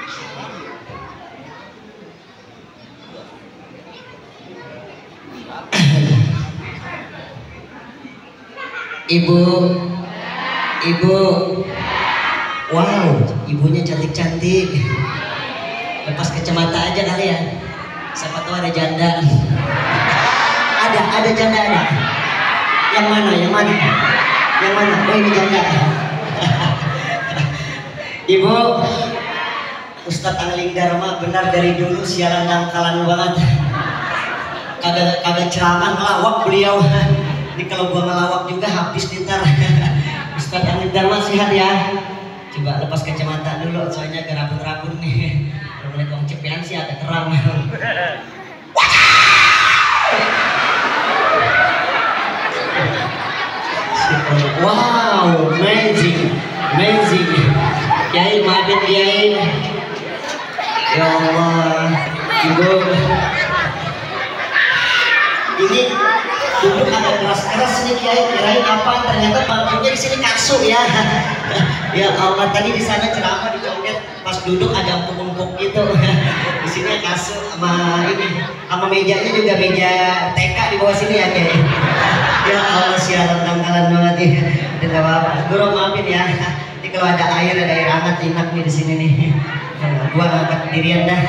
Ibu, ibu, wow, ibunya cantik-cantik. Lepas kacamata aja kali ya. Siapa tahu ada janda. Ada janda ada. Yang mana? Yang mana? Yang mana? Oh ini janda. Ibu, Ustadz Angling Dharma benar dari dulu sialan dangkalan banget. Kagak ceramah ngelawak beliau. Ini kalau gua ngelawak juga habis ntar. Ustadz Angling Dharma sehat ya. Coba lepas kacamata dulu soalnya agak rabun-rabun nih. Kalau mulai kong cepean sih agak terang. Wow, amazing, amazing. Kiai, maafin Kiai. Ya Allah, ibu. Ini duduk agak keras-keras nih Kiai. Kirain apa? Ternyata bangkunya di sini kasut ya. Ya Allah, tadi di sana ceramah dicondet, pas duduk ada empuk-empuk gitu. Di sini kasut sama ini, sama mejanya juga meja TK di bawah sini ya Kiai. Ya Allah, sialan tanggalan banget nih. Tidak apa-apa, guru maafin ya. Ini kalau ada air hangat enak nih di sini nih. Gua ngangkat dirian dah.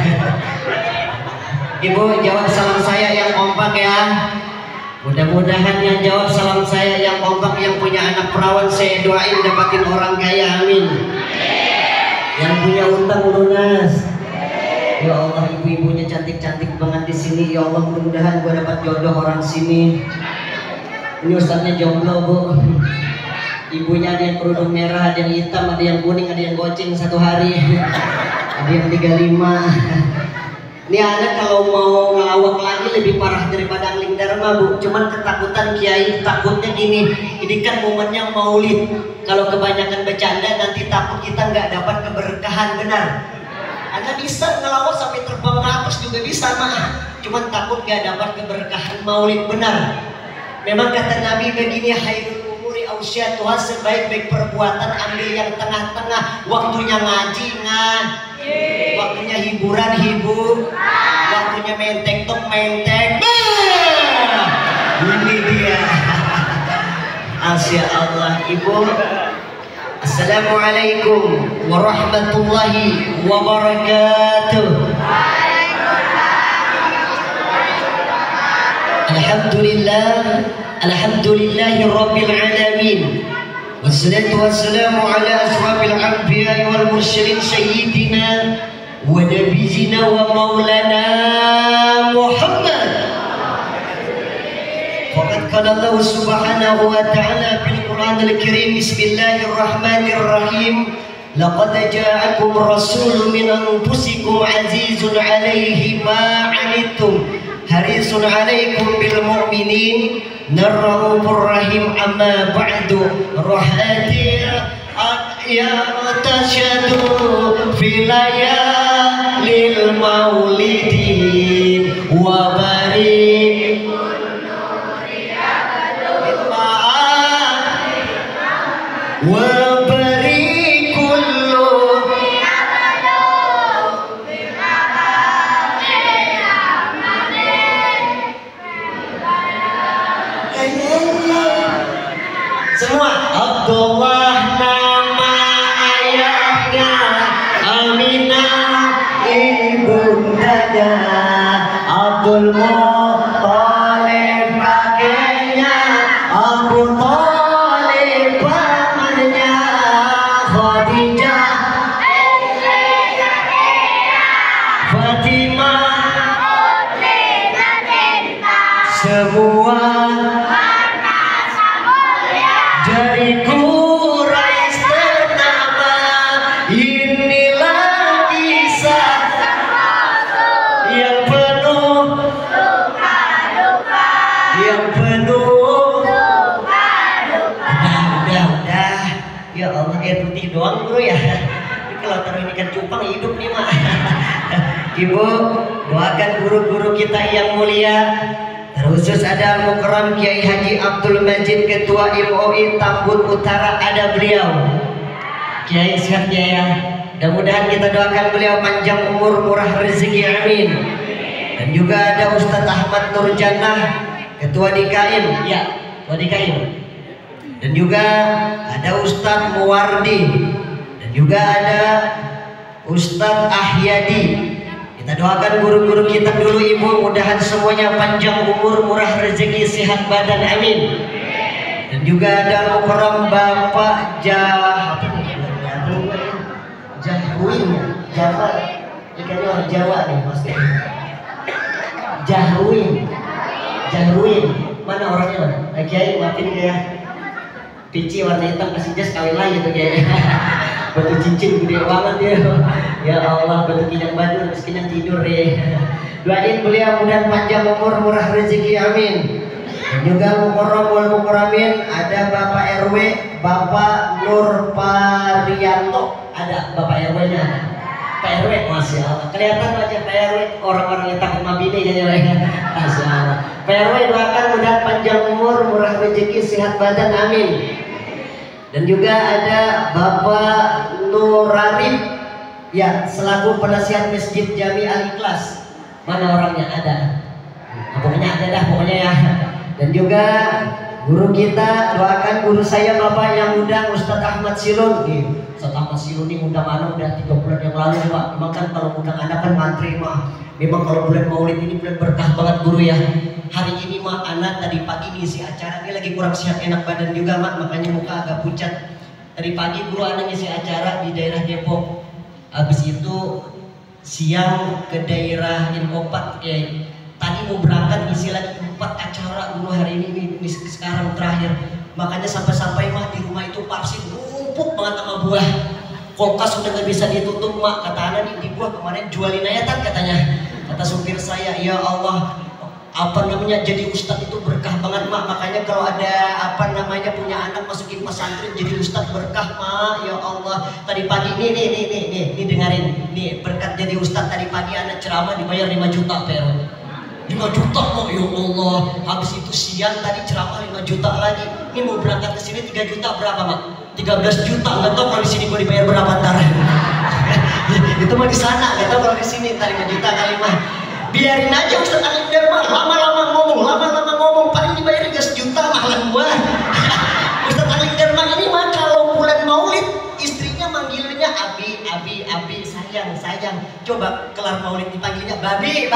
Ibu jawab salam saya yang kompak ya. Mudah-mudahan yang jawab salam saya yang kompak yang punya anak perawan saya doain dapatin orang kaya, amin. Yang punya utang lunas. Ya Allah, ibu-ibunya cantik-cantik banget di sini. Ya Allah, mudah-mudahan gua dapat jodoh orang sini. Ini ustadznya jomblo bu. Ibunya ada yang kerudung merah, ada yang hitam, ada yang kuning, ada yang goceng satu hari. Ada yang 35. Ini anak kalau mau ngelawak lagi lebih parah daripada Angling Dharma bu. Cuman ketakutan Kiai, takutnya gini. Ini kan momennya maulid. Kalau kebanyakan bercanda nanti takut kita nggak dapat keberkahan, benar. Anda bisa ngelawak sampai terbang ke atas juga bisa mah. Cuman takut nggak dapat keberkahan maulid, benar. Memang kata Nabi begini, hairul umuri ausyatuha, sebaik-baik perbuatan ambil yang tengah-tengah. Waktunya ngaji waktunya hiburan hibur, waktunya main TikTok main TikTok. Ini dia. Masya Allah. Ibu, assalamualaikum warahmatullahi wabarakatuh. Alhamdulillahi rabbil alamin. Wassalatu wassalamu ala asrafil anbiya'i wal mursalin sayyidina wa nabiyina wa maulana Muhammad. Faqad qala Allah subhanahu wa ta'ala fil Qur'anil Karim, bismillahirrahmanirrahim. Laqad ja'akum rasulun min anfusikum azizun 'alaihi ma 'anittum harisun 'alaikum bil mu'minin narraufur rahim. Amma ba'du, rohati ya tashadu fi layalil maulidin wa barik wa semua. Abdullah nama ayahnya, Aminah ibundanya, Abdul Muttalib kakeknya, Abu Thalib pamannya, Khadijah, Fatimah, semua dari Quraisy ternama. Inilah kisah yang penuh suka duka, yang penuh suka duka. Udah. Ya Allah, air putih doang bro ya. Ini kalau taruh ini kan cupang hidup nih mak. Ibu doakan guru-guru kita yang mulia. Terkhusus ada Al-Mukarram Kiai Haji Abdul Majid, Ketua MUI Tambun Utara, ada beliau. Kiai sehat ya. Mudah-mudahan kita doakan beliau panjang umur, murah rezeki, amin. Dan juga ada Ustadz Ahmad Nurjannah, Ketua DKM, ya, Ketua DKM. Dan juga ada Ustadz Muwardi, dan juga ada Ustadz Ahyadi. Kita doakan guru-guru kita dulu Ibu, mudahan semuanya panjang umur, murah rezeki, sehat badan, amin. Dan juga ada Al-Mukarram Bapak Jahruin, Jawa, ikannya orang Jawa nih pasti. Jahruin, mana orangnya mana? Kiai maafin ya, pici warna hitam kasih jas kawin lagi tuh kayaknya. Batu cincin gede banget dia. Ya Allah, batu kinang badur, miskinnya tidur deh. Doain beliau mudah panjang umur, murah rezeki, amin. Dan juga Mukarram wal Mukarramin, ada Bapak RW, Bapak Nur Parianto, ada Bapak RW-nya. Pak RW, masya Allah, kelihatan wajah Pak RW, orang-orang yang takut mabini jadinya. Masya Allah. Pak RW doakan mudah panjang umur, murah rezeki, sehat badan, amin. Dan juga ada Bapak Nurarif, ya, selaku penasihat Masjid Jami Al-Ikhlas. Mana orangnya? Ada. Nah, pokoknya ada dah, pokoknya ya. Dan juga guru kita, doakan guru saya Bapak yang undang Ustadz Ahmad Silun. Ustadz Ahmad Silun ini undang anak udah 3 bulan yang lalu Pak. Memang kan kalau undang anak kan mantri mah. Memang kalau bulan Maulid ini bulan berkah banget guru ya. Hari ini mah anak tadi pagi ngisi acara, ini lagi kurang sehat enak badan juga mak, makanya muka agak pucat. Tadi pagi guru anak ngisi acara di daerah Depok. Habis itu siang ke daerah Infopat kayak tadi mau berangkat ngisi lagi 4 acara guru hari ini sekarang terakhir. Makanya sampai-sampai mah di rumah itu parsin numpuk banget sama buah. Kulkas sudah nggak bisa ditutup mak, kata anak nih di buah kemarin jualin aja kan katanya. Kata supir saya, ya Allah, apa namanya, jadi ustadz itu berkah banget mak. Makanya kalau ada apa namanya punya anak masukin pesantren jadi ustadz berkah mak. Ya Allah, tadi pagi nih dengerin nih, berkat jadi ustadz tadi pagi anak ceramah dibayar 5 juta per 5 juta kok, ya Allah. Habis itu siang tadi ceramah 5 juta lagi. Ini mau berangkat ke sini 3 juta berapa mak? 13 juta. Nggak tahu kalau di sini gue dibayar berapa ntar. Itu mah di sana, nggak tahu kalau di sini ntar 5 juta kali mah. Biarin aja Ustadz Alim Dharma lama-lama ngomong paling dibayar 3 juta mahalan gua. Ustadz Alim Dharma ini mah kalau bulan Maulid istrinya manggilnya abi sayang. Coba kelar Maulid dipanggilnya babi.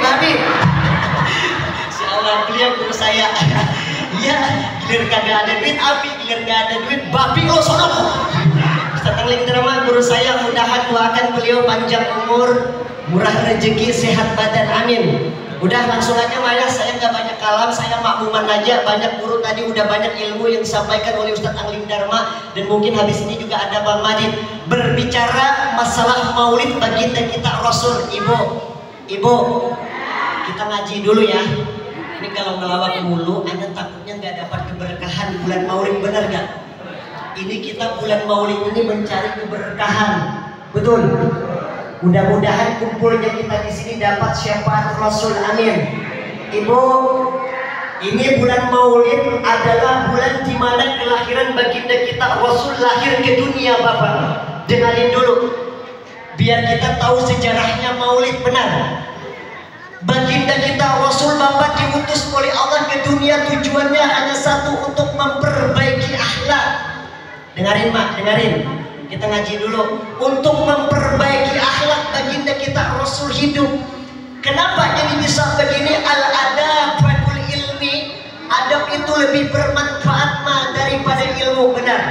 Si Allah, beliau guru saya. Iya, gilir kagak ada duit abi, gilir gak ada duit babi lo sono. Ustadz Alim Dharma guru saya, mudahan doakan beliau panjang umur, murah rezeki, sehat badan, amin. Udah langsung aja Maya, saya nggak banyak kalam, saya makmuman aja. Banyak guru tadi udah banyak ilmu yang disampaikan oleh Ustadz Alim Dharma, dan mungkin habis ini juga ada Bang Madid berbicara masalah Maulid baginda kita Rasul. Ibu, kita ngaji dulu ya. Ini kalau ngelawak mulu, Anda takutnya nggak dapat keberkahan bulan Maulid, benar nggak? Ini kita bulan Maulid ini mencari keberkahan, betul. Mudah-mudahan kumpulnya kita di sini dapat syafaat Rasul, amin. Ibu, ini bulan Maulid adalah bulan di mana kelahiran baginda kita Rasul lahir ke dunia, Bapak. Dengarin dulu, biar kita tahu sejarahnya Maulid benar. Baginda kita Rasul Bapak diutus oleh Allah ke dunia, tujuannya hanya satu, untuk memperbaiki akhlak. Dengarin Mak, dengarin. Kita ngaji dulu. Untuk memperbaiki akhlak baginda kita Rasul hidup. Kenapa jadi bisa begini? Al-adabul ilmi, adab itu lebih bermanfaat daripada ilmu, benar.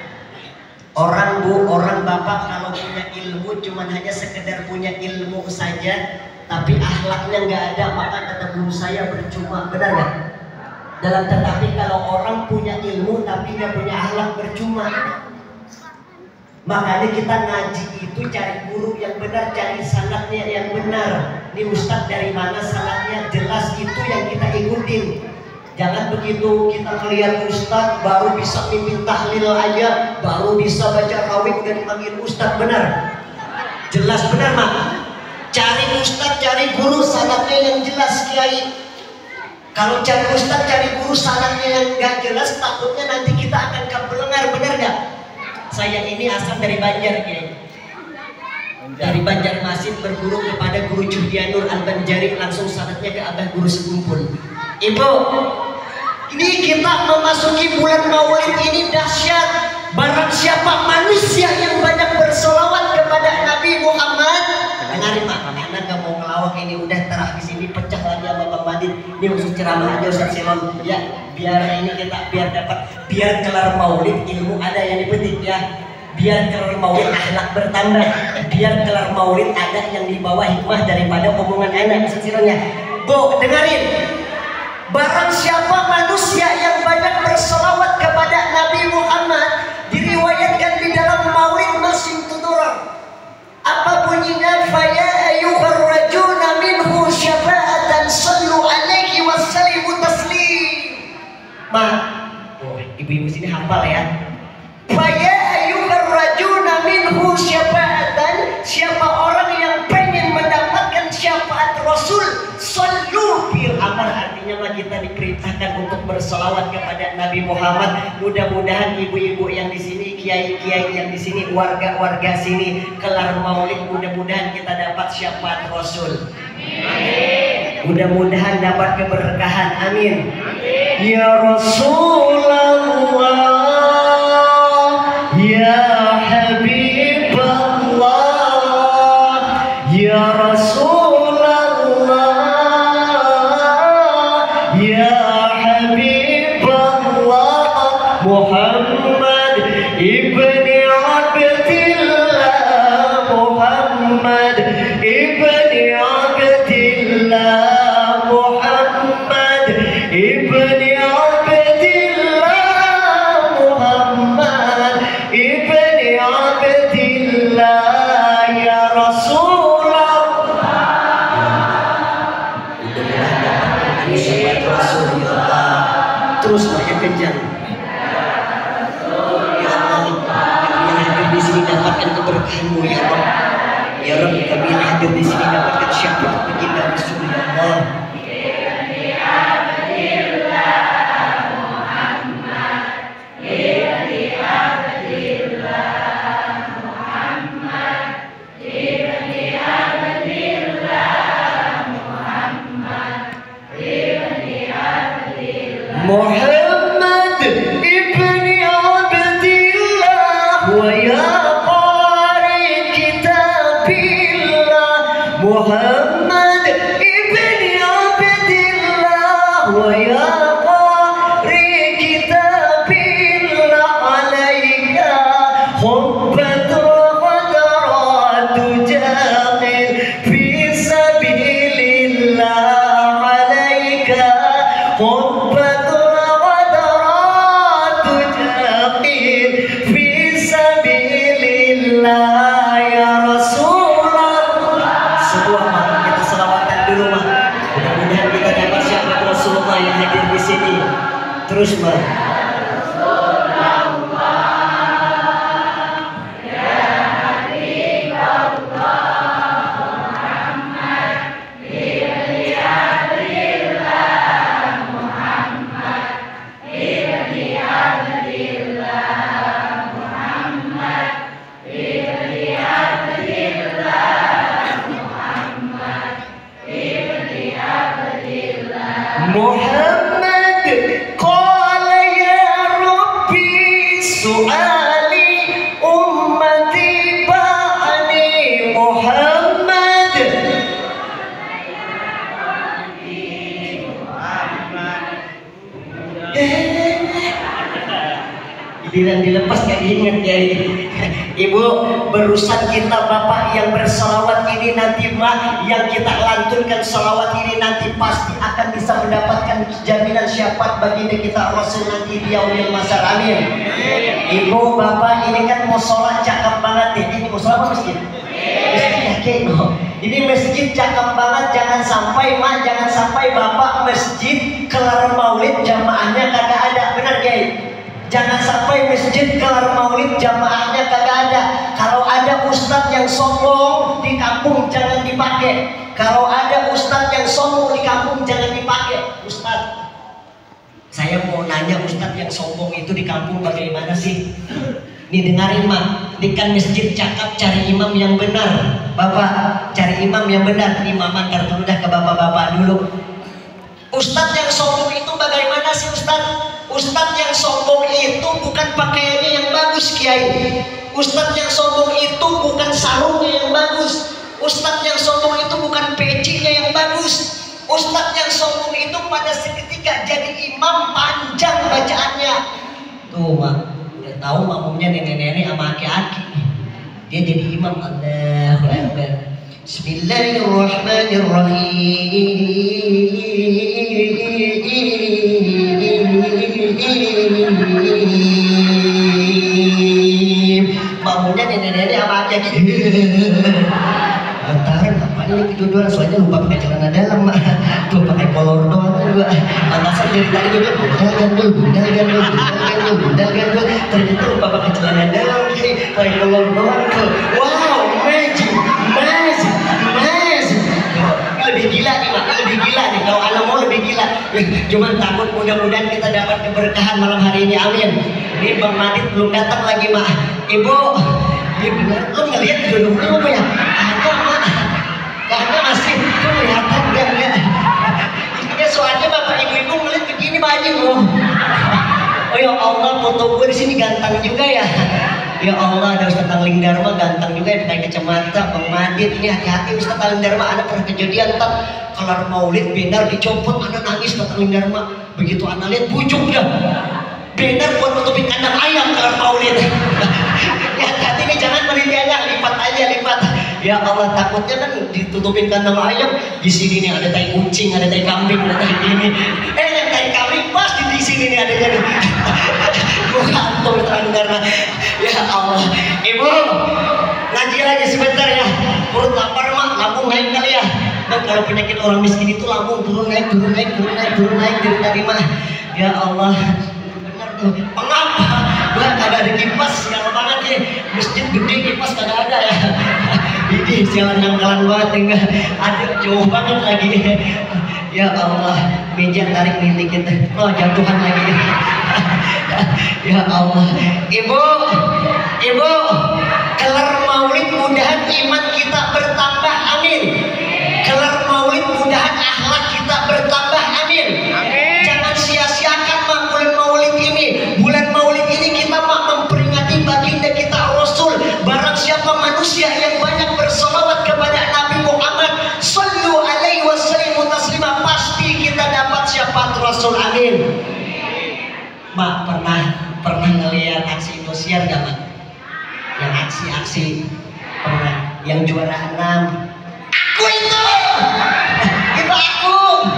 Orang bapak kalau punya ilmu cuman hanya sekedar punya ilmu saja, tapi akhlaknya nggak ada, maka kata guru saya percuma, benar nggak? Dalam tetapi kalau orang punya ilmu tapi nggak punya akhlak, percuma. Makanya kita ngaji itu cari guru yang benar, cari sanadnya yang benar. Ini ustadz dari mana sanadnya jelas, itu yang kita ikutin. Jangan begitu kita melihat ustadz baru bisa mimpin tahlil aja, baru bisa baca rawih udah dipanggil ustadz, benar? Jelas benar mak. Cari ustadz, cari guru sanadnya yang jelas kiai. Kalau cari ustadz, cari guru sanadnya yang gak jelas, takutnya nanti kita akan kebelengar, benar gak? Saya ini asal dari Banjar, Kiai. Dari Banjarmasin berguru kepada Guru Juhdianur Al-Banjari, langsung syaratnya ke Abah Guru Sekumpul. Ibu, ini kita memasuki bulan Maulid ini dahsyat. Barang siapa manusia yang banyak bersolawat kepada Nabi Muhammad, dengarin Pak, karena gak mau ngelawak ini udah terah di sini pecah lagi sama Bang Madin. Ini khusus ceramah aja Ustaz Silon ya, biar ini kita biar kelar Maulid ilmu ada yang dipetik ya. Biar kelar Maulid akhlak bertambah, biar kelar Maulid ada yang dibawa hikmah daripada omongan anak Ustaz Silon ya. Bu, dengarin. Barang siapa manusia yang banyak bersolawat kepada Nabi Muhammad, diriwayatkan di dalam Maulid masing tuturang. Apa bunyinya? Faya ayyuhar rajuna minhu syafa'atan sallu alaihi wassallimu taslim. Ma, oh, ibu-ibu sini hafal ya. Faya ayyuhar rajuna minhu syafa'atan, siapa orang yang pengen mendapatkan syafaat Rasul, sallu bil amal, artinya mah kita diperintahkan untuk berselawat kepada Nabi Muhammad. Mudah-mudahan ibu-ibu yang di sini, kiai-kiai yang di sini, warga-warga sini kelar Maulid mudah-mudahan kita dapat syafaat Rasul. Amin. Mudah-mudahan dapat keberkahan. Amin. Ya Rasulullah, ya Habibullah, ya Rasulullah, ya Habibullah, Muhammad ibni Abdillah, Muhammad ibni Abdillah, Muhammad ibni Abdillah, Muhammad ibni Abdillah, ya Rasulullah. Terus banyak kejar. Ya Allah, kami yang hadir di sini dapatkan keberkahanmu ya Allah. Ya Rabbi, kami yang hadir di sini dapatkan syafaat baginda Rasulullah. Muhammad ibni Abdillah wa ya qari kitabillah, Muhammad ibni Abdillah wa ya qari kitabillah, alaika hubbat ramadatu jahil fi sabilillah, alaika hubbat terus Mbak. Muhammad qala ya Rabbi su'ali ummati ba'ani, Muhammad giliran dilepas gak diingat ya. Ibu, berusan kita bapak yang berselawat ini nanti mak, yang kita lantunkan selawat ini nanti pasti akan bisa mendapatkan jaminan syafaat baginda kita Rasul nanti di yaumil masar. Amin. Ibu bapak ini kan musola cakep banget nih. Ini musola apa masjid? Masjid. Ini masjid cakep banget. Jangan sampai mak, jangan sampai bapak masjid kelar Maulid jamaahnya kagak ada. Benar Kiai? Jangan sampai masjid kelar Maulid jamaahnya kagak ada. Kalau ada ustadz yang sombong di kampung jangan dipakai. Kalau ada ustadz yang sombong di kampung jangan dipakai. Ustadz, saya mau nanya, ustadz yang sombong itu di kampung bagaimana sih? Nih dengarin mak, ini kan masjid cakap cari imam yang benar. Bapak cari imam yang benar. Ini mama kartu udah ke bapak-bapak dulu. Ustadz yang sombong itu bagaimana sih Ustadz? Ustadz yang sombong itu bukan pakaiannya yang bagus Kiai. Ustadz yang sombong itu bukan sarungnya yang bagus. Ustadz yang sombong itu bukan pecinya yang bagus. Ustadz yang sombong itu pada seketika jadi imam panjang bacaannya. Tuh mak, udah tahu makmumnya nenek-nenek sama aki-aki. Dia jadi imam. Allahu Akbar. Bismillahirrahmanirrahim. Makmumnya nenek-nenek sama aki-aki. Lantaran apa ini kejujuran, soalnya lupa pakai celana dalam mak. Tuh pakai kolor doang juga. Pantasan dari tadi juga bundal gandul. Ternyata lupa pakai celana dalam, pakai kolor doang tuh. Wow, magic. Lebih gila nih mak, lebih gila nih. Kalau anak mau lebih gila. Cuman takut mudah-mudahan kita dapat keberkahan malam hari ini, amin. Ini Bang Madit belum datang lagi mak. Ibu, lu ngeliat jodoh lu apa ya? Kagak mak, kagak masih. Tuh kelihatan enggak? Ya soalnya bapak ibu-ibu ngeliat begini baju loh. Oh ya Allah, foto gue di sini ganteng juga ya. Ya Allah, ada Ustadz Tangling Dharma ganteng juga ya, pakai kacamata. Bang Madit ini hati-hati Ustadz Tangling Dharma, ada pernah kejadian tak kelar maulid benar dicopot, anak nangis Ustadz Tangling Dharma. Begitu anak lihat bujuk dah. Benar buat nutupin kandang ayam kelar maulid. Ya hati ini jangan penelitiannya, lipat aja lipat. Ya Allah, takutnya kan ditutupin kandang ayam, di sini nih ada tai kucing, ada tai kambing, ada tai ini. Yang tai kambing pas di sini nih adanya nih. Kantor karena ya Allah. Ibu ngaji lagi sebentar ya, perut lapar mak, lambung naik kali ya. Dan kalau penyakit orang miskin itu lambung turun naik dari tadi mah. Ya Allah, benar tuh. Mengapa gua kagak ada kipas, sial banget ya. Masjid gede kipas kagak ada ya. Ini sialan nangkalan banget, enggak ada, jauh banget lagi. Ya Allah, meja tarik nih dikit. Oh jatuhan lagi. Ya Allah, ibu, kelar maulid mudahan iman kita bertambah, amin. Kelar maulid mudahan akhlak kita bertambah, amin. Jangan sia-siakan mak bulan maulid ini. Bulan maulid ini kita mak memperingati baginda kita Rasul. Barang siapa manusia yang banyak bersolawat kepada Nabi Muhammad Sallu alaihi wasallam taslima, pasti kita dapat syafaat Rasul, amin. Mak pernah ngelihat aksi Indosiar gak mak? Yang aksi pernah, yang juara 6. Aku itu aku.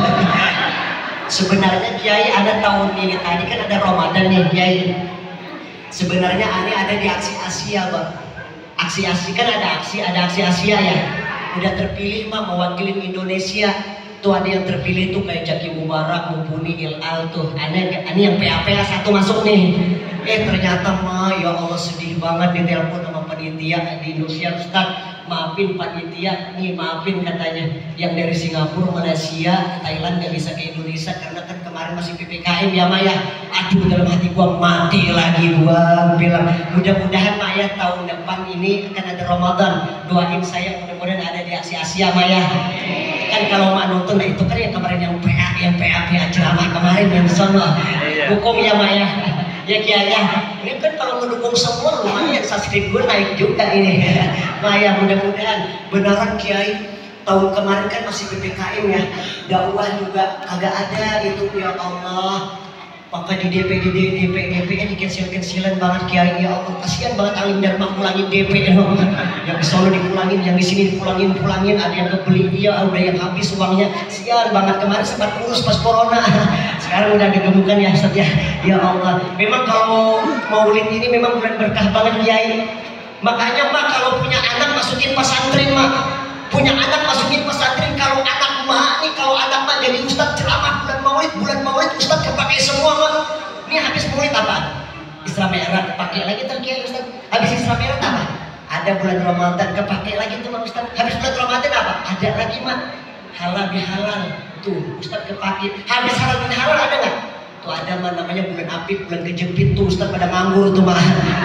Sebenarnya Kiai ada tahun ini, tadi kan ada Ramadan nih Kiai. Sebenarnya ini ada di aksi Asia bang. Aksi Asia kan ada aksi Asia ya. Udah terpilih mak mewakili Indonesia. Tuh ada yang terpilih tuh kayak Jaki Mubarak, Mumpuni, Ilal tuh. Ini yang PA satu masuk nih. Ternyata mah ya Allah sedih banget ditelepon sama panitia di Indonesia, Ustaz. Maafin panitia, nih maafin katanya. Yang dari Singapura, Malaysia, Thailand gak bisa ke Indonesia karena kan kemarin masih PPKM ya Maya. Aduh dalam hati gua mati lagi gua bilang mudah-mudahan Maya tahun depan ini akan ada Ramadan. Doain saya mudah-mudahan ada di aksi Asia Maya. Kan kalau mak nonton, nah itu kan yang kemarin yang PA ceramah kemarin yang sono hukum ya Maya. Ya Kiai ya, ini kan kalau mendukung semua lumayan, subscribe gue naik juga ini. Maya mudah-mudahan beneran Kiai. Tahun kemarin kan masih PPKM ya, dakwah juga kagak ada itu ya Allah. Maka di DP dikecil-kecilan banget Kiai, ya Allah kasihan banget Alim Dharma ngulangin DP yang di Solo dikulangin, yang di sini dipulangin, ada yang kebeli dia, udah yang habis uangnya, sian banget. Kemarin sempat kurus pas corona, sekarang udah digemukan ya Ustaz ya. Ya Allah, memang kalau maulid ini memang bulan berkah banget Kiai. Makanya mak kalau punya anak masukin pesantren mak, punya anak masukin pesantren. Kalau anak mak nih, kalau anak mak jadi ustaz ceramah bulan maulid ustaz kepake semua mak. Ini habis maulid apa? Isra Mi'raj kepake lagi tuh Kiai ustaz. Habis Isra Mi'raj apa? Ada bulan Ramadan kepake lagi tuh mak ustaz. Habis bulan Ramadan apa? Ada lagi mak. Halal bihalal tuh ustaz kepake. Habis halal bihalal ada nggak? Tuh ada mah namanya bulan Apit, bulan kejepit tuh ustaz pada nganggur tuh mak. Ada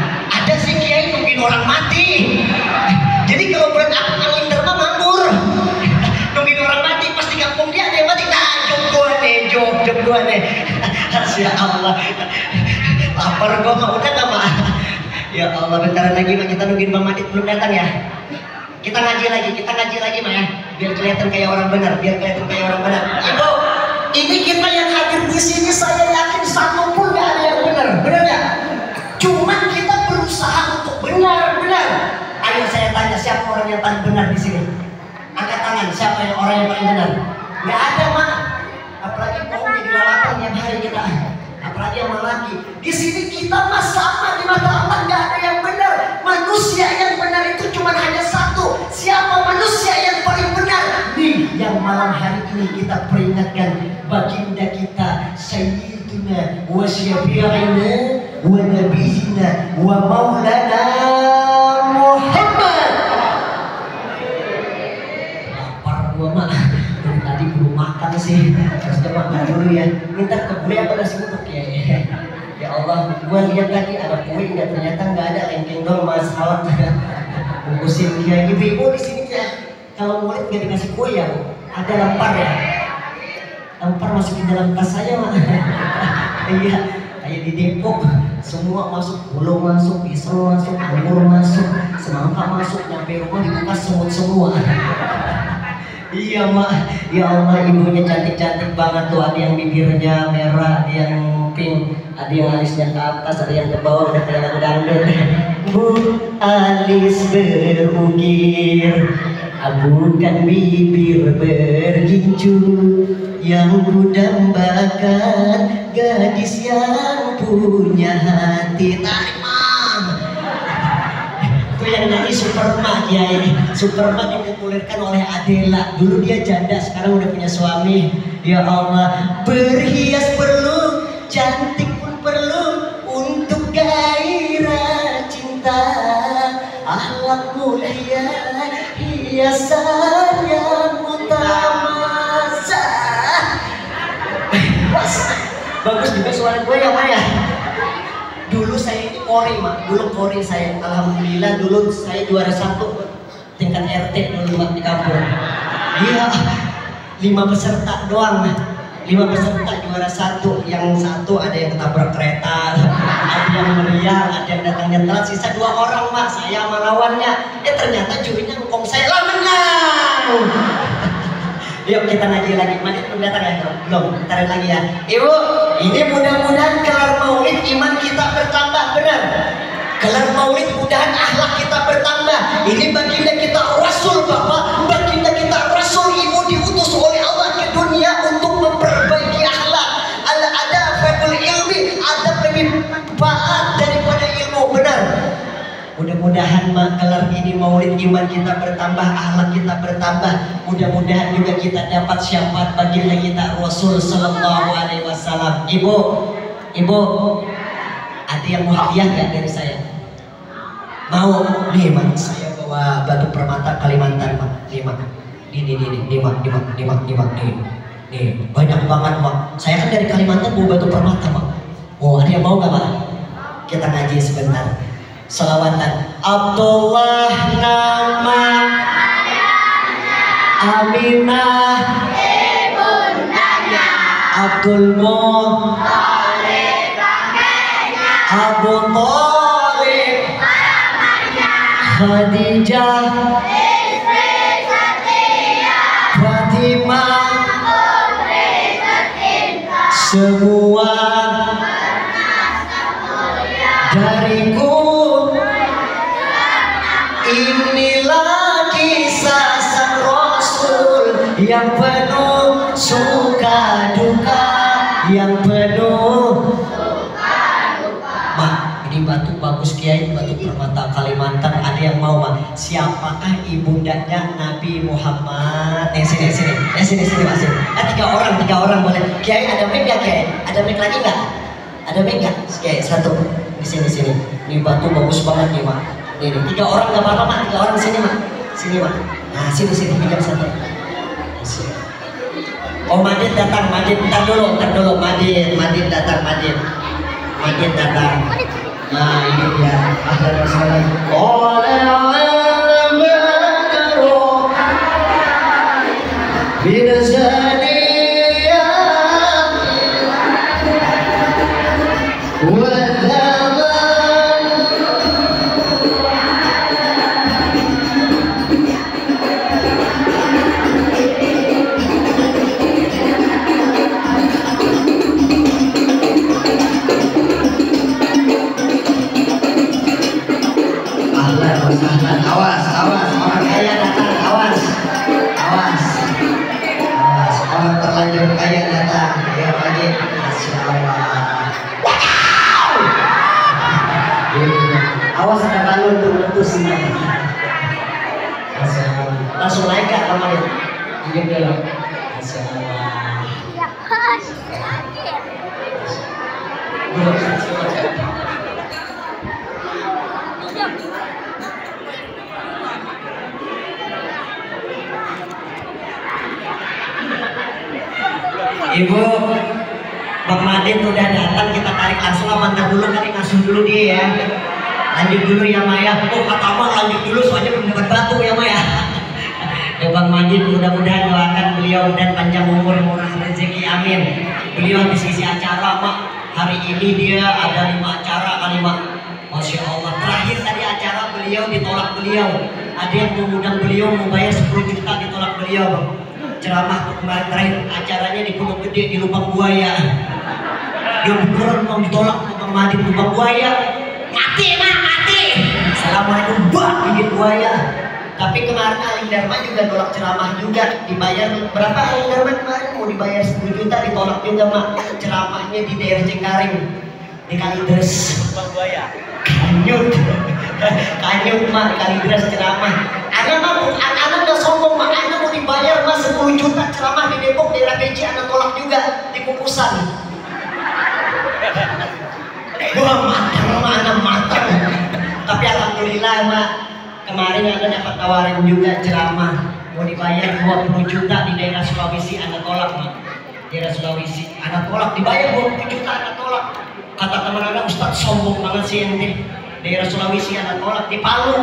aja sih kiai nungguin orang mati. Jadi kalau bulan angin derma makmur. Nungguin orang mati pas di kampung dia ada yang mati. Nah, jog gua nih. Masya Allah. Lapar gua mah udah gak mah. Ya Allah, bentar lagi mah kita nungguin Bang Madit belum datang ya. Kita ngaji lagi mah ya. Biar kelihatan kayak orang benar, Ibu, ini kita yang hadir di sini saya yakin satu pun gak ada yang benar ya? Cuman kita berusaha untuk benar. Ayo saya tanya, siapa orang yang paling benar di sini? Angkat tangan, siapa yang orang yang paling benar? Gak ada mah. Apalagi bohong jadi lalatan yang hari kita. Apalagi yang laki. Di sini kita mah sama di mata Allah, gak ada yang benar. Manusia yang benar itu cuma hanya satu. Siapa manusia yang paling benar? Nih, yang malam hari ini kita peringatkan baginda kita, Sayyidina wa syafi'ina wa nabiyina wa maulana Muhammad. Lapar gua mah. Tadi belum makan sih. Harus makan dulu ya. Minta ke bule apa nasi uduk ya. Ya Allah, gua lihat tadi ada kue nggak, ternyata nggak ada, lengkeng dong mas salad. Bungkusin dia ibu di sini ya. Kalau murid nggak dikasih kue ya, ada lempar ya. Lempar masukin dalam tas saya mah. Iya, kayak di Depok semua masuk, gula masuk, pisau masuk, anggur masuk, semangka masuk, nyampe rumah dibuka semut semua. Iya mak, ya Allah, ibunya cantik-cantik banget tuh. Ada yang bibirnya merah, ada yang pink, ada yang alisnya ke atas, ada yang ke bawah, udah kayak lagu dangdut. Bu alis berukir, bukan bibir bergincu, yang kudambakan gadis yang punya hati. Tarik itu yang nyanyi Superman ya, ini Superman yang dipopulerkan oleh Adela. Dulu dia janda, sekarang udah punya suami. Ya Allah, berhias perlu, cantik pun perlu, untuk gairah cinta. Akhlak mulia, hiasan yang utama. Bagus juga suara gue ya Maya. Dulu saya ini Polri mak, saya. Alhamdulillah dulu saya juara 1 tingkat RT dulu mak di kampung. Iya, 5 peserta doang. 5 peserta juara 1. Yang 1 ada yang ketabrak kereta, ada yang meriang, ada yang datangnya telat. Sisa 2 orang mak, saya sama lawannya. Ternyata jurinya ngomong saya lah menang. Yuk kita ngaji lagi. Madit belum datang ya? Belum, ntarin lagi ya. Ibu, ini mudah-mudahan kelar maulid iman kita bertambah, benar. Kelar maulid mudahan akhlak kita bertambah. Ini baginda kita Rasul Bapak, baginda kita Rasul Ibu diutus oleh Allah ke dunia untuk memperbaiki akhlak. Ada fadul ilmi, ada lebih manfaat daripada ilmu, benar. Mudah-mudahan kelar ini maulid iman kita bertambah, akhlak kita bertambah. Mudah-mudahan juga kita dapat syafaat baginda kita Rasul Sallallahu Alaihi Wasallam. Ibu, ada yang mau hadiah nggak dari saya? Mau? Nih mak, saya bawa batu permata Kalimantan mak. Nih mak, nih banyak banget mak. Saya kan dari Kalimantan bawa batu permata mak. Oh, ada yang mau nggak mak? Kita ngaji sebentar. Salawatan. Abdullah nama Aminah ibundanya, Abdul Muthalib kakeknya, Abu Thalib pamannya, Khadijah istri setia, Fatimah putri tercinta, semua dariku. Inilah kisah sang Rasul yang penuh suka duka, yang penuh suka duka. Mak, ini batu bagus kiai, batu permata Kalimantan. Ada yang mau mak? Siapakah ibundanya Nabi Muhammad? Sini mas. 3 orang boleh. Kiai ada mic nggak kiai? Ada mic lagi nggak? Ada mic nggak? Kiai 1 di sini. Ini batu bagus banget nih mak. Ini 3 orang nggak apa-apa mak, 3 orang di sini mak. Sini mak. Nah sini pinjam 1. Oh Madit datang, Madit ntar dulu. Madit datang. Nah ini dia ahlan wa sahlan. Awas, awas, orang kaya datang, awas, awas, awas, orang terlanjur kaya datang, ya lagi, Masya Allah. Awas ada balon tuh meletus ini. Masya Allah. Langsung naik kak kamarnya, diam dulu. Masya Allah. Ibu, Bang Madin udah datang, kita tarik langsung apa ntar dulu kali ngasuh dulu dia ya. Lanjut dulu ya Maya. Oh kata Bang lanjut dulu soalnya belum dapat batu ya Maya. Ya Bang Madin mudah-mudahan doakan beliau dan panjang umur, murah rezeki, amin. Beliau habis isi acara Mak. Hari ini dia ada 5 acara kali Mak. Masya Allah. Terakhir tadi acara beliau ditolak beliau. Ada yang mengundang beliau mau bayar 10 juta ditolak beliau Bang. Ceramah kemarin terakhir acaranya di Gunung Gede di Lubang Buaya. Dia beneran mau ditolak Bang Madin Lubang Buaya. Mati Mak, mati. Assalamualaikum Bang, gigit buaya. Tapi kemarin Aling Dharma juga nolak ceramah juga, dibayar berapa Aling Dharma kemarin mau dibayar 10 juta ditolak juga Mak. Ceramahnya di daerah Cengkaring di Kalidres. Lubang Buaya. Kanyut, kanyut Mak, Kalidres ceramah. Anak udah sombong Mak, anak mau dibayar Mak 10 juta ceramah di Depok daerah DC, anak tolak juga di Kukusan. Wah matang Mak, anak matang. Tapi alhamdulillah Mak, kemarin anak dapat tawaran juga ceramah mau dibayar 20 juta di daerah Sulawesi, anak tolak Mak. Daerah Sulawesi, anak tolak, dibayar 20 juta, anak tolak. Kata teman anak, Ustadz sombong banget sih ente. Daerah Sulawesi anak tolak, di Palu.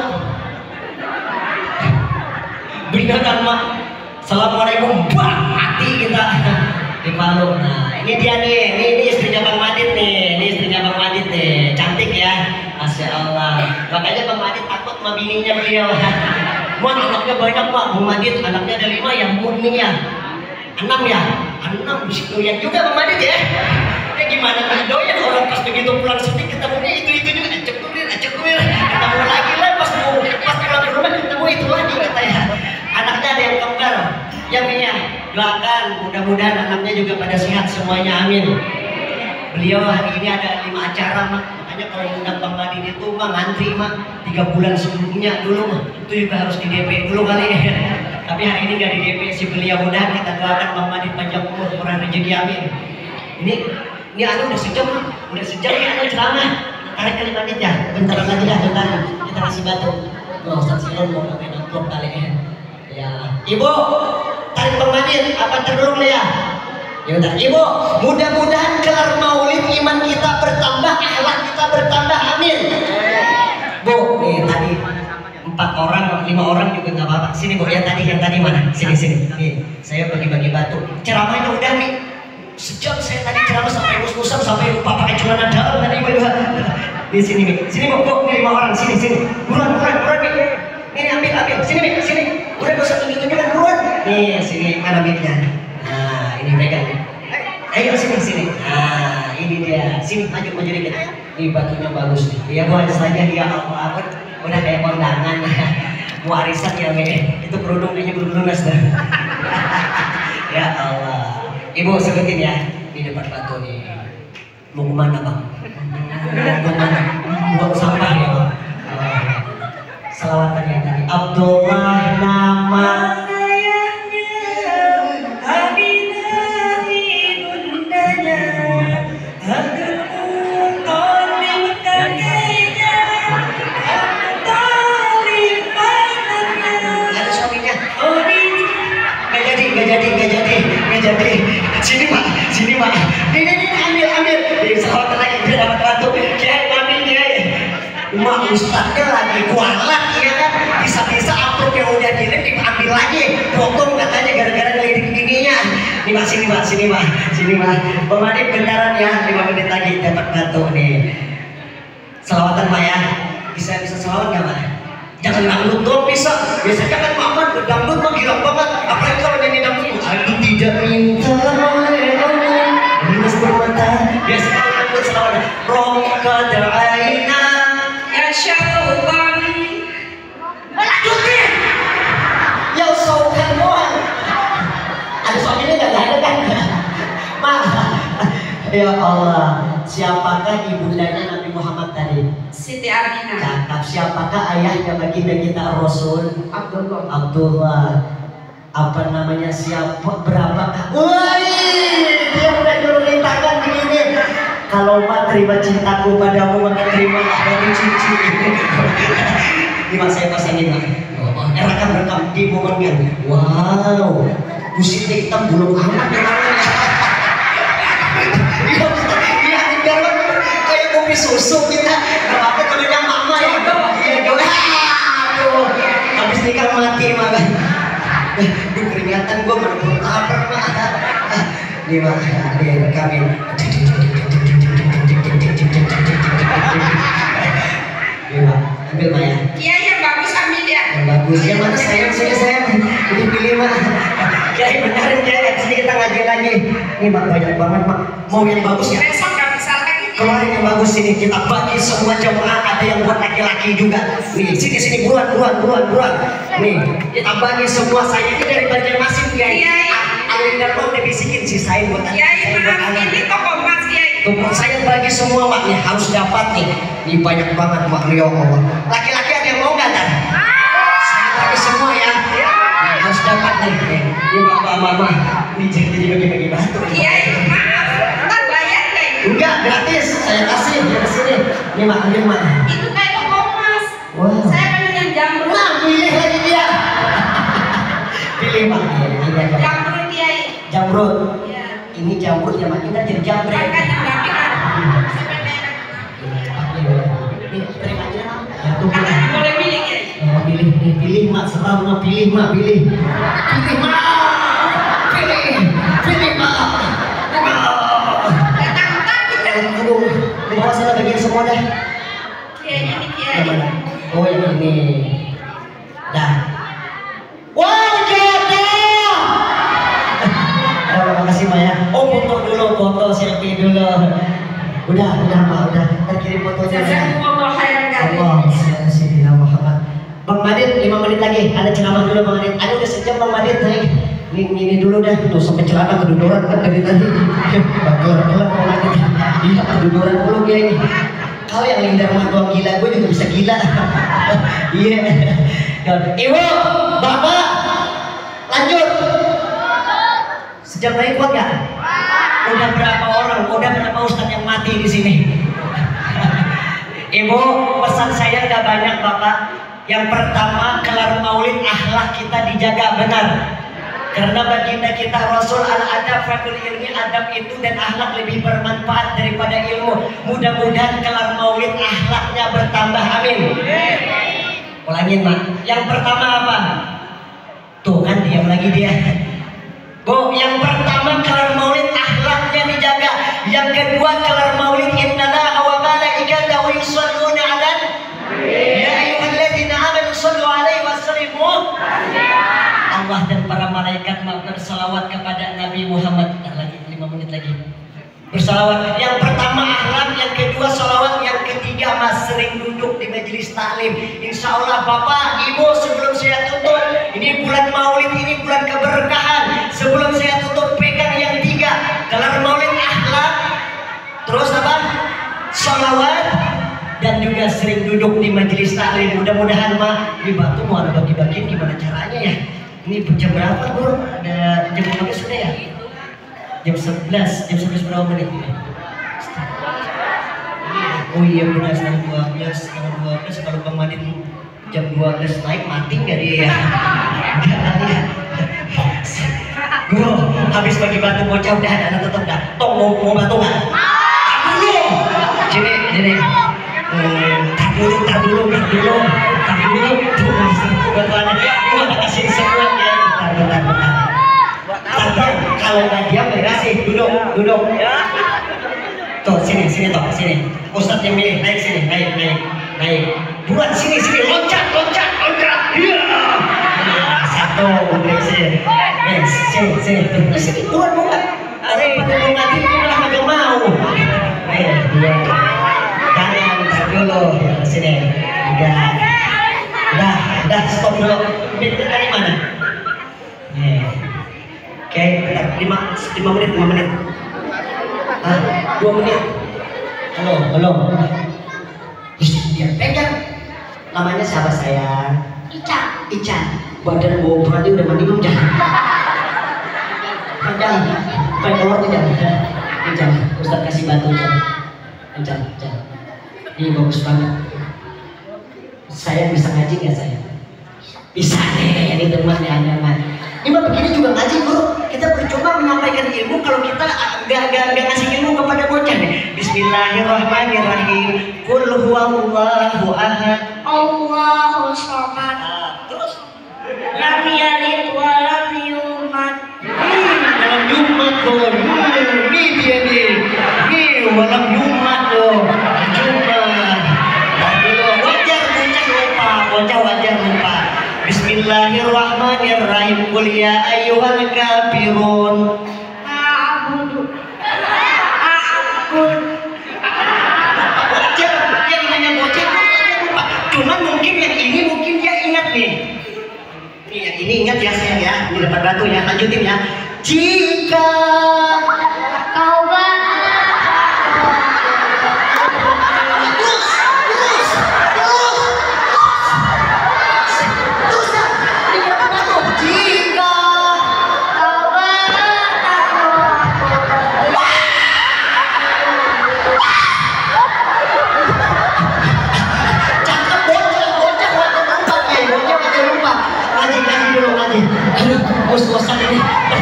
Beneran Mak. Assalamualaikum Bang, mati kita di Palu. Nah ini dia nih, ini istrinya Bang Madin nih, ini istrinya Bang Madin nih, cantik ya, Masya Allah. Makanya Bang Madin takut sama bininya beliau. Mak anaknya banyak Mak, Bang Madin anaknya ada 5 ya, murni ya, 6 ya, 6 bisa doyan juga Bang Madin ya. Ya gimana kan doyan orang pas begitu pulang sedih ketemunya itu juga, acek kuir, ketemu lagi lah pas pulang ke rumah ketemu itu lagi katanya. Anaknya ada yang kembar, ya Mia, doakan mudah-mudahan anaknya juga pada sehat semuanya, amin. Beliau hari ini ada 5 acara Mak, makanya kalau undang Bang Madin itu Mak ngantri Mak 3 bulan sebelumnya dulu Mak, itu juga harus di DP dulu kali ya. Tapi hari ini gak di DP si beliau, mudah kita doakan Bang Madin panjang umur, murah rezeki, amin. Ini anu udah sejam Mak, udah sejam ya anu ceramah. Tarik kali Madin ya, bentar lagi dah, bentar kita kasih batu. Oh Ustaz Silon mau main amplop kali ya. Ya, Ibu, tarik Bang Madin, apa dulu ya? Ya bentar, Ibu, mudah-mudahan kelar maulid iman kita bertambah, akhlak kita bertambah, amin. Bu, nih tadi 4 orang, 5 orang juga nggak apa-apa. Sini Bu, yang tadi mana? Sini. Nih, saya bagi-bagi batu. Ceramahnya udah nih. Sejam saya tadi ceramah sampai mus-musan, sampai lupa pakai celana dalam tadi Bu. Di sini Bu, nih 5 orang, sini. Buruan nih. Ini ambil, sini. Udah gak usah tunjuk-tunjukkan, buruan. Nih, sini, mana mic-nya? Nah, ini pegang nih. Ayo sini. Nah, ini dia. Sini, maju dikit. Ini batunya bagus nih. Ya Bu, saja dia Allah, udah kayak kondangan. Mau arisan ya, itu kerudung kayaknya lunas dah. Ya Allah. Ibu sebutin ya, di depan batu nih. Mau kemana Bang? Mau kemana? Buang sampah ya Bang. Salawatan yang tadi. Abdullah nama ayahnya, Aminah ibundanya, Abdul Muthalib kakeknya, Abu Thalib pamannya. Ada suaminya. Oh ini. Gak jadi. Sini Pak. Ini ambil. Salawatan lagi, dia dapat batu. Kiai, amin Kiai. ustadznya lagi kualat ya kan, bisa-bisa upload yang udah dikirim diambil lagi, potong katanya gara-gara ngelirik gininya. Nih Pak, sini Pak, sini Pak. Bang Madit bentaran ya, 5 menit lagi dapat batu nih. Selawatan Pak ya, bisa selawat nggak Pak? Jangan dangdut doang bisa. Biasanya kan Muhammad dangdut mah gila banget, apalagi kalau nyanyi dangdut. Aku tidak minta oleh Allah, minus bermata. Biasanya kalau dangdut selawat. Rongkad aina ya syauban. Lanjutin. Ya saukan mohon. Ada suaminya nggak ada kan? Ma. Ya Allah, siapakah ibundanya Nabi Muhammad tadi? Siti Aminah. Cakap. Siapakah ayahnya baginda kita Rasul? Abdullah. Abdullah. Apa namanya, siapa, berapakah? Woi, dia udah nurunin tangan begini. Kalau Mak terima cintaku padamu, maka terima dari cincin ini. Ini Mak, saya pasangin Mak. Rekam di momennya. Wow, musiknya hitam belum amat ya tangannya. Iya, biar kayak kopi susu kita. Gak apa-apa kalau yang mama ya. Iya dong. Aduh, habis nikah mati Mak. Duh, keringatan gua mana belum lapar Mak. Nih Mak, dia rekamin. Nih Mak, ambil Mak ya. Iya yang bagus ambil ya. Yang bagus. Yang mana sayang pilih Mak. Kiai benerin Kiai, sini kita ngaji lagi. Nih Mak, banyak banget Mak. Mau yang bagus ya? Besok nggak bisa lagi. Kemarin yang bagus ini kita bagi semua jemaah, ada yang buat laki-laki juga. Nih sini buruan. Nih kita bagi semua. Saya ini dari Banjarmasin Kiai. Alin dan mau dibisikin sisain buat Kiai maaf, ini toko emas Kiai. Toko saya bagi semua Mak, nih harus dapat nih. Nih banyak banget Mak, ya Allah. Laki-laki ada yang mau nggak kan? Saya bagi semua ya. Nih, harus dapat nih. Nih Mama, nih jadi bagi-bagi batu. Kiai maaf, ntar bayar Kiai. Enggak, gratis. Saya kasih dia kesini. Nih Mak, ambil Mak. Itu kayak toko emas. Wow. Saya pengen yang jamrut. Nah, pilih lagi dia. Pilih Mak. Jamrut Kiai. Jamrut. Iya. Ini jamrut ya Mak, kita jadi jamret. Kan yang rapi kan. Ini terima aja. Ya tuh. Katanya boleh milih Kiai. Oh, pilih Mak, selalu Mak, pilih Mak. Pilih Mak. Pilih Mak. Bawa sana bagian semua dah. Kiai ini Kiai. Yang mana? Oh ini. Dah. Wow, jodoh. Terima kasih Mak ya. Oh, foto selfie dulu. Udah Mak, udah. Terkirim fotonya. Jazakumullah khairan Kiai. Allah, Sayyidina Muhammad. Bang Madit, 5 menit lagi. Ada ceramah dulu Bang Madit. Ada udah sejam Bang Madit. Ini dulu dah. Tuh sampai celana keduduran kan dari tadi. Bagel Bang Madit. Iya, keduduran dulu dia ini. Kau yang lindar mah doang gila, gue juga bisa gila. Iya. Ibu, Bapak, lanjut. Sejam lagi kuat gak? Udah berapa orang? Udah berapa ustadz yang mati di sini? Ibu, pesan saya udah banyak Bapak. Yang pertama, kelar maulid akhlak kita dijaga benar. Karena baginda kita Rasul al-adab fakul ilmi, adab itu dan akhlak lebih bermanfaat daripada ilmu. Mudah-mudahan kelar maulid akhlaknya bertambah, amin. Ulangin Mak. Yang pertama apa? Tuh kan diam lagi dia. Bu, yang pertama kelar maulid akhlaknya dijaga. Yang kedua kelar maulid innallaha wa malaikatahu yusholluna 'alan ya ayyuhalladzina amanu shallu 'alaihi wa sallimu. Allah dan para malaikat bersalawat kepada Nabi Muhammad. Lagi 5 menit lagi. Bersalawat. Yang pertama akhlak, yang kedua salawat, yang ketiga Mas sering duduk di majelis taklim. Insya Allah Bapak, Ibu, sebelum saya tutup, ini bulan Maulid, ini bulan keberkahan. Sebelum saya tutup pegang yang 3, kelar Maulid akhlak, terus apa? Salawat, dan juga sering duduk di majelis taklim. Mudah-mudahan Mak, di Batu mau ada bagi-bagi gimana caranya ya? Ini jam berapa Bro? Ada jam berapa sudah ya? Jam 11 berapa menit? Oh iya benar, setengah 12 kalau Bang Madit jam 12 naik mati nggak dia ya? Enggak kali ya. Bro, habis bagi batu bocah udah ada tetap dah. Tong mau batu nggak? Dulu. Sini. Tar dulu. dulu. Gua udah kasih semua ya. Bentar. Bentar. Kalau nggak diam kasih duduk. Tuh sini. Ustadz yang milih naik sini, naik. Buat sini loncat. Iya. Satu, naik sini. Sini. Buat. Pada mau ngaji malah kagak mau. Ayo, dua. Kanan, dulu. Sini. Udah, stop dulu. Ini tadi mana? Oke, bentar. 5 menit. 2 menit. Halo. Dia pegang. Namanya siapa sayang? Ican. Badan bau berarti udah mandi belum? Jangan. Keluar tuh jangan. Ustaz kasih batu jangan. Ini bagus banget. Saya bisa ngaji nggak saya? Bisa nih, ini teman ya agama. Ini mah begini juga ngaji bro. Kita bercoba menyampaikan ilmu kalau kita nggak ngasih ilmu kepada bocah nih. Bismillahirrahmanirrahim. Qul huwallahu ahad. Allahu samad. Terus Lam yalid wa lam yulad. dalam Jumat tuh. Ini dia nih. Walam Jumat loh. Jumat. Bocah wajar lupa. Bismillahirrahmanirrahim. Qul ya ayyuhal kafirun. A'budu. Bocah, yang namanya bocah lupa. Cuman mungkin yang ini mungkin dia ingat nih. Yang ini ingat ya sayang ya. Ini dapat batu ya. Lanjutin ya. Jika Kau bos-bosan ini.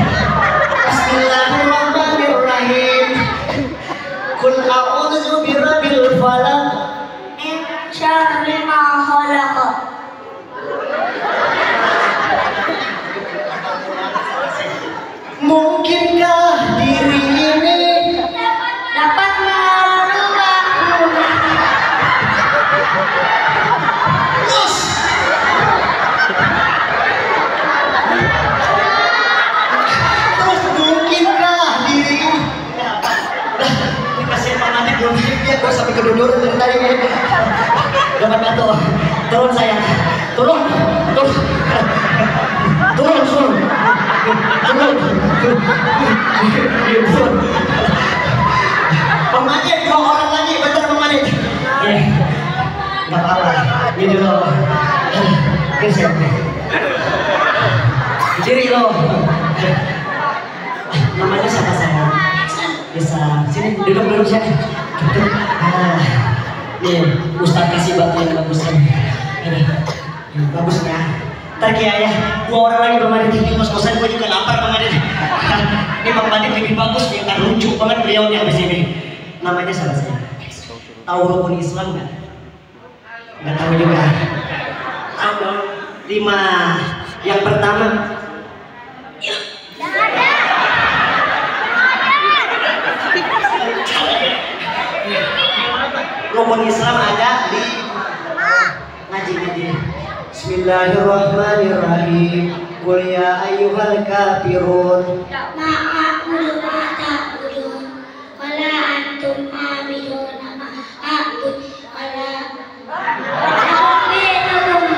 Bismillahirrahmanirrahim. Qul a'udzu birabbil falaq min syarri ma khalaq. Mungkinkah diri ini Dapat merubah terus mungkinkah diri ini dikasih Pak Madi belum dia gue sampai kedudur dari tadi nih. Dapat batu. Turun sayang. Turun. Pemanit 2 orang lagi, bentar pemanit. Nggak apa-apa. Ini dulu. Geser. Diri lo. Namanya siapa sayang? Bisa. Sini duduk sini. Nih, Ustaz kasih batu yang bagus kan. Ini bagus ya. Ntar ya, 2 orang lagi Bang Madit ini kos-kosan gue juga lapar Bang Madit. Ini Bang Madit lebih bagus nih, ntar lucu banget beliau nih abis ini. Namanya siapa sih? Tahu rukun Islam nggak? Nggak tahu juga. Tahu dong. 5. Yang pertama. Rukun Islam ada di ngaji. Bismillahirrahmanirrahim. Qul ya ayyuhal kafirun. Ma'abudu ma ta'budun wala antum a'biduna ma a'bud wala a'budu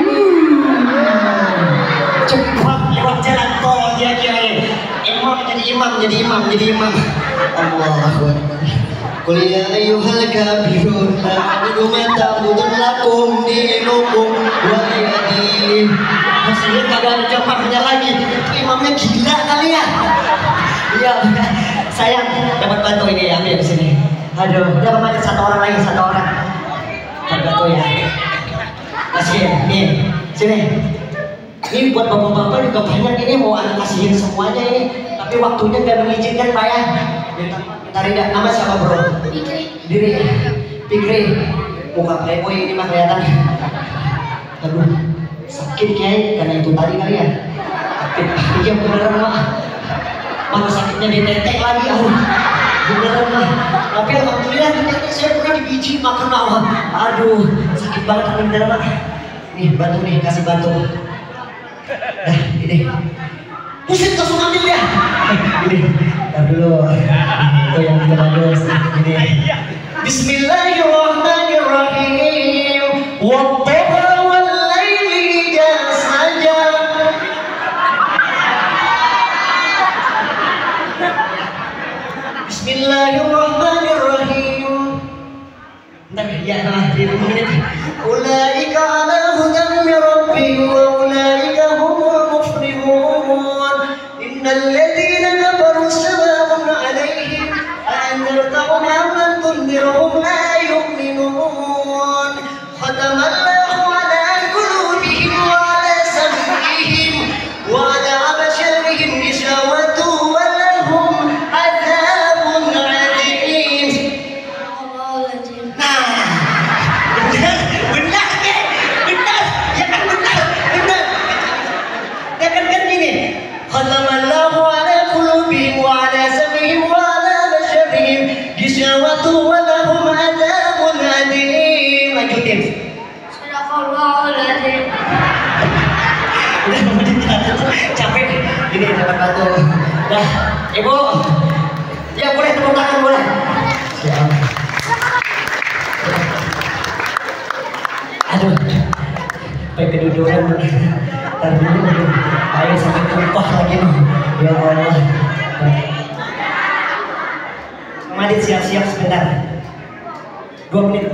Cepat lewat jalan tol dia kiai. Jadi imam. Allahu Akbar. Qul ya ayyuhal kafirun a'budu ma ta'budun lakum dinukum waliya din. Maksudnya kagak ada jamaahnya lagi. Imamnya gila kali ya. Iya, sayang dapat batu ini ambil di sini. Aduh, udah kemarin 1 orang lagi, 1 orang. Dapat batu ya. Kasih nih, sini. Ini buat bapak-bapak juga banyak ini mau anak kasihin semuanya ini. Tapi waktunya nggak mengizinkan Pak ya. Kita Rida, nama siapa bro? Diri. Fikri. muka playboy ini mah kelihatan. Aduh, sakit Kiai karena itu tadi kali ya. Sakit, iya beneran mah. Mana sakitnya di tetek lagi, beneran mah. Tapi alhamdulillah di tetek saya pernah dibiji makan awal. Aduh, sakit banget beneran mah. Nih batu nih, kasih batu. Nah, ini. Pusing langsung ambil ya. Ini, tar dulu. Itu yang kita bagus. Ini. Bismillahirrahmanirrahim. Wadduha wal laili idza saja. Bismillahirrahmanirrahim. Bentar ya, nah, 5 menit. Ulaika ala hudan min rabbihim wa ulaika humul muflihun. Innal ladzina kafaru sawa'un 'alaihim أأنذرتهم أم لم تنذرهم لا يؤمنون ختم الله على قلوبهم وعلى سمعهم وعلى أبصارهم غشاوة ولهم عذاب عليم. Nah, benar ya kan benar. Ya kan gini. Khatamallahu ala qulubihim wa ala sam'ihim wa Gisawatu wa lahum adzabun adim. Lanjutin. Sadaqallahul adzim. Capek. Ini dapat batu. Dah, Ibu. Ya boleh tepuk tangan boleh. Siap. Aduh. Baik kedudukan. Ntar dulu. Ayo sampai tumpah lagi. Ya Allah. Madit siap-siap sebentar. 2 menit.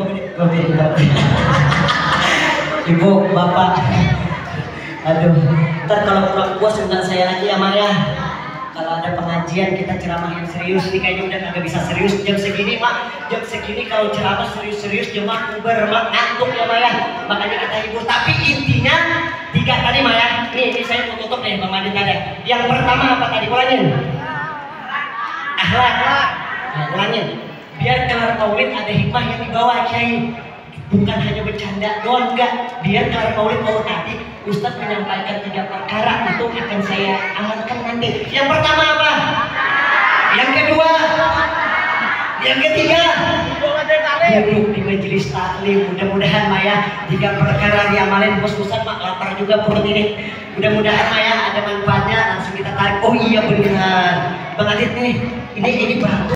Ibu, Bapak. Aduh, ntar kalau kurang puas undang saya lagi ya Maya. Kalau ada pengajian kita ceramah yang serius nih, kayaknya udah kagak bisa serius jam segini Mak. Jam segini kalau ceramah serius-serius jemaah bubar Mak, ngantuk ya Maya. Makanya kita hibur. Tapi intinya 3 tadi Maya. Ini saya mau tutup nih Bang Madit ada. Yang pertama apa tadi? Ulangin. Akhlak. Nah, ulangin, biar kelar maulid ada hikmah yang dibawa Kiai. Bukan hanya bercanda doang, enggak. Biar kelar maulid mau tadi Ustadz menyampaikan 3 perkara itu akan saya amalkan nanti. Yang pertama apa? Yang kedua? Yang ketiga? Duduk di majelis taklim. Mudah-mudahan Maya 3 perkara diamalin. Bos Ustadz mak lapar juga perut ini. Mudah-mudahan Maya ada manfaatnya. Langsung kita tarik. Oh iya benar. Bang Adit nih, ini batu.